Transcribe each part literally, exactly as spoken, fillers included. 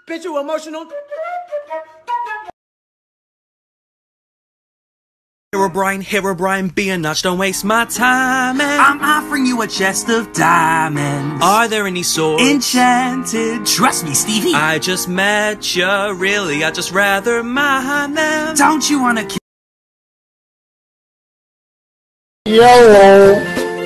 Bitch, you emotional? Herobrine, Herobrine, be a notch, don't waste my time, and I'm offering you a chest of diamonds. Are there any swords? Enchanted. Trust me, Stevie. I just met ya, really, I'd just rather mine them. Don't you wanna kill? Yellow.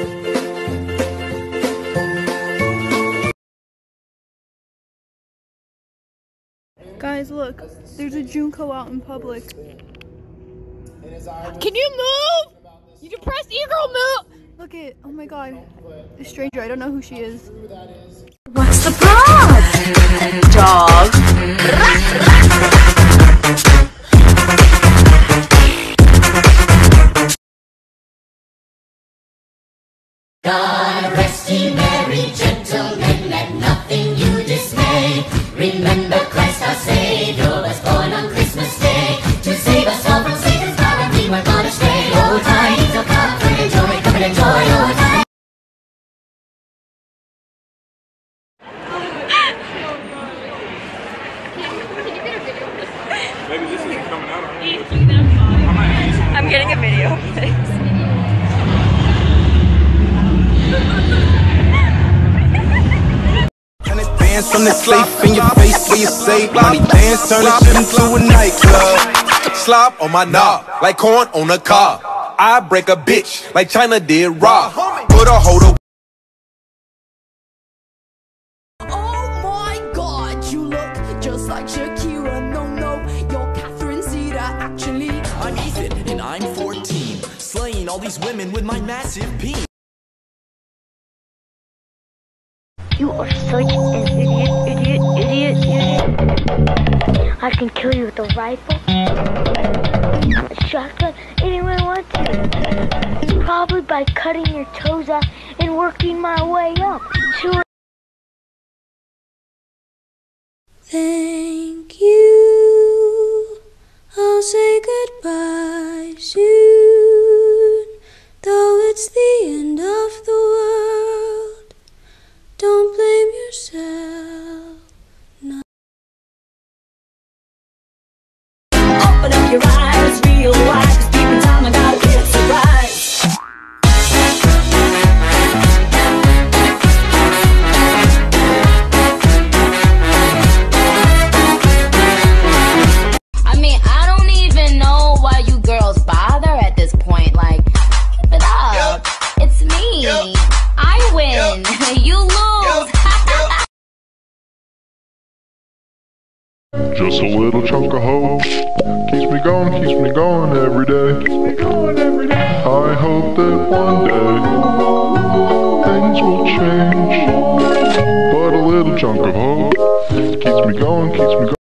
Guys, look, there's a Junko out in public. Can you move? You depressed e-girl, move! Look at, oh my god, a stranger, I don't know who she is. What's the problem, dog? God rest ye merry gentlemen, let nothing you dismay. Remember Christ our Savior was born on Christmas Day to save us all from Satan's power, and we weren't gonna stray. Old times will come and enjoy, come and enjoy old times. Maybe this isn't coming out. I'm getting a video. Bands from the safe in your face where you say money bands turn this shit into a nightclub. Slop on my knob like corn on a cob. I break a bitch like China did Rob. Put a hold of. Oh my god, you look just like Shakira. No, no, you're Catherine Zeta, actually. I'm Ethan and I'm fourteen, slaying all these women with my massive peen. You are such an idiot, idiot, idiot, idiot. I can kill you with a rifle, a shotgun, any way I want to. Probably by cutting your toes off and working my way up to it. Thank you. I'll say goodbye soon, though it's the end of the world. Don't blame yourself. No. Open up your eyes, real wide, 'cause deep in time I got a weird surprise. I mean, I don't even know why you girls bother at this point. Like, keep it up. It's me. I win. You lose. Just a little chunk of hope keeps me going, keeps me going every day. Keeps me going every day. I hope that one day things will change. But a little chunk of hope keeps me going, keeps me going.